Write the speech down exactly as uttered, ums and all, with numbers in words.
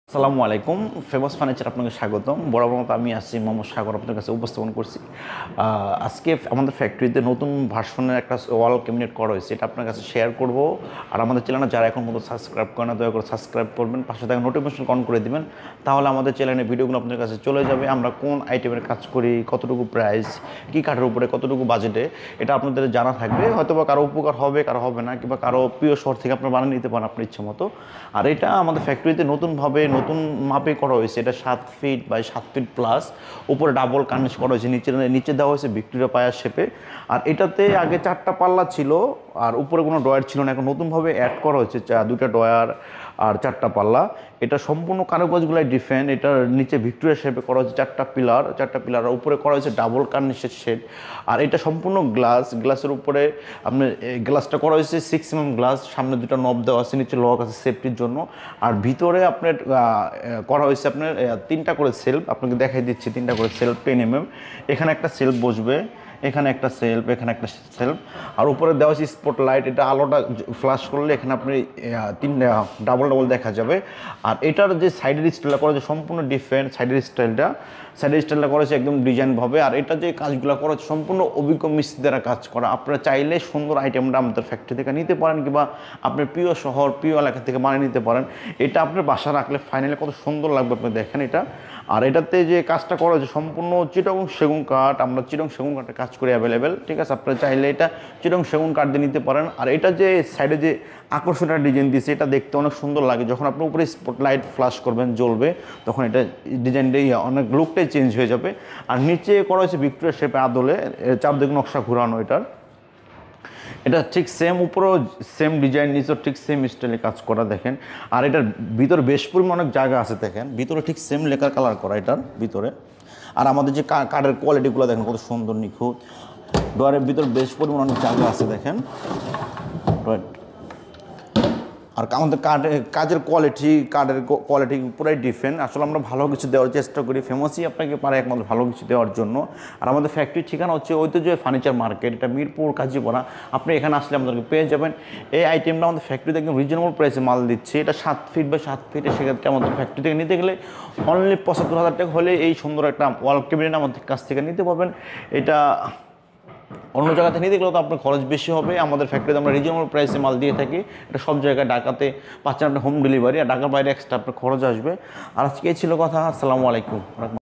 আসসালামু আলাইকুম। Famous furniture আপনাকে স্বাগতম। বরাবর মতো আমি আসছি মোহাম্মদ সাগর আপনার কাছে উপস্থাপন করছি। আজকে আমাদের ফ্যাক্টরিতে নতুন ভার্সনের একটা ওয়াল ক্যাবিনেট করা হয়েছে, এটা আপনার কাছে শেয়ার করব। আর আমাদের চ্যানেলে যারা এখন মতো সাবস্ক্রাইব করে না, দয়া করে সাবস্ক্রাইব করবেন, পাশে থাকা নোটিফিকেশন অন করে দিবেন, তাহলে আমাদের চ্যানেলের ভিডিওগুলো আপনার কাছে চলে যাবে। আমরা কোন আইটেমের কাজ করি, কতটুকু প্রাইস, কী কাঠের উপরে, কতটুকু বাজেটে, এটা আপনাদের জানা থাকবে। হয়তো বা কারো উপকার হবে, কারো হবে না, কিংবা কারো প্রিয় শহর থেকে আপনারা বানিয়ে নিতে পারেন আপনার ইচ্ছে মতো। আর এটা আমাদের ফ্যাক্টরিতে নতুনভাবে নতুন মাপে করা হয়েছে। এটা সাত ফিট বাই সাত ফিট প্লাস, উপরে ডাবল কার্নিশ করা হয়েছে, নিচে নিচে দেওয়া হয়েছে ভিক্টোরিয়া পায়ার শেপে। আর এটাতে আগে চারটা পাল্লা ছিল, আর উপরে কোনো ডয়ার ছিল না। এখন নতুনভাবে অ্যাড করা হয়েছে দুইটা ডয়ার আর চারটা পাল্লা। এটা সম্পূর্ণ কারুকাজগুলাই ডিফারেন্ট। এটার নিচে ভিক্টোরিয়া শেপে করা হয়েছে চারটা পিলার, চারটা পিলার উপরে করা হয়েছে ডাবল কার্নিশের শেড। আর এটা সম্পূর্ণ গ্লাস, গ্লাসের উপরে আপনার গ্লাসটা করা হয়েছে সিক্স এম এম গ্লাস। সামনে দুটো নব দেওয়া আছে, নিচে লক আছে সেফটির জন্য। আর ভিতরে আপনার করা হয়েছে আপনার তিনটা করে সেলফ, আপনাকে দেখাই দিচ্ছি। তিনটা করে সেলফ টেন এম এম। এখানে একটা সেলফ বসবে, এখানে একটা সেলফ, এখানে একটা সেলফ। আর উপরে দেওয়া হচ্ছে স্পট লাইট। এটা আলোটা ফ্ল্যাশ করলে এখানে আপনি তিন ডাবল ডাবল দেখা যাবে। আর এটার যে সাইডের স্টাইলটা করা হয়েছে সম্পূর্ণ ডিফারেন্ট। সাইডের স্টাইলটা সাইডের স্টাইলটা করেছে একদম ডিজাইনভাবে। আর এটা যে কাজগুলো করা হচ্ছে সম্পূর্ণ অভিজ্ঞ মিস্ত্রি দ্বারা কাজ করা। আপনারা চাইলে সুন্দর আইটেমটা আমাদের ফ্যাক্টরি থেকে নিতে পারেন, কিংবা আপনার প্রিয় শহর, প্রিয় এলাকা থেকে বানিয়ে নিতে পারেন। এটা আপনার বাসা রাখলে ফাইনালি কত সুন্দর লাগবে আপনি দেখেন এটা। আর এটাতে যে কাজটা করা হয়েছে সম্পূর্ণ চিটং সেগুন কাঠ। আমরা চিটং সেগুন কাঠের কাজ করি অ্যাভেলেবেল, ঠিক আছে? আপনারা চাইলে এটা চিটং সেগুন কাঠ দিয়ে নিতে পারেন। আর এটা যে সাইডে যে আকর্ষণীয় ডিজাইন দিয়েছে, এটা দেখতে অনেক সুন্দর লাগে। যখন আপনি উপরে স্পটলাইট ফ্ল্যাশ করবেন, জ্বলবে, তখন এটা ডিজাইনটাই অনেক লুকটাই চেঞ্জ হয়ে যাবে। আর নিচে করা হয়েছে ভিক্টোরিয়া শেপে আদলে চারদিক নকশা ঘুরানো। এটার এটা ঠিক সেম, উপরেও সেম ডিজাইন, নিচেও ঠিক সেম স্টাইলে কাজ করা দেখেন। আর এটার ভিতরে বেশ পরিমাণ অনেক জায়গা আছে দেখেন, ভিতরে ঠিক সেম লেকার কালার করা এটার ভিতরে। আর আমাদের যে কাঠের কোয়ালিটিগুলো দেখেন কত সুন্দর নিখুঁত। ডোয়ারের ভিতরে বেশ পরিমাণ অনেক জায়গা আছে দেখেন। আর আমাদের কাঠের কাজের কোয়ালিটি, কাঠের কোয়ালিটি পুরাই ডিফারেন্ট। আসলে আমরা ভালো কিছু দেওয়ার চেষ্টা করি, ফেমাসই আপনাকে পারে একমাত্র ভালো কিছু দেওয়ার জন্য। আর আমাদের ফ্যাক্টরির ঠিকানা হচ্ছে ঐতিহ্য ফার্নিচার মার্কেট, এটা মিরপুর কাজীপাড়া। আপনি এখানে আসলে আমাদেরকে পেয়ে যাবেন। এই আইটেমটা আমাদের ফ্যাক্টরিতে একদম রিজনেবল প্রাইসে মাল দিচ্ছে। এটা সাত ফিট বা সাত ফিটে, সেক্ষেত্রে আমাদের ফ্যাক্টরি থেকে নিতে গেলে অনলি পঁচাত্তর হাজার টাকা হলে এই সুন্দর একটা ওয়াল ক্যাবিনেট আমাদের কাছ থেকে নিতে পারবেন। এটা অন্য জায়গা থেকে নিতে গেলেও তো আপনার খরচ বেশি হবে। আমাদের ফ্যাক্টরিতে আমরা রিজনেবল প্রাইসে মাল দিয়ে থাকি। এটা সব জায়গায় ঢাকাতে পাচ্ছেন আপনি হোম ডেলিভারি, আর ঢাকার বাইরে এক্সট্রা আপনার খরচ আসবে। আর আজকে এই ছিল কথা। আসসালামু আলাইকুম।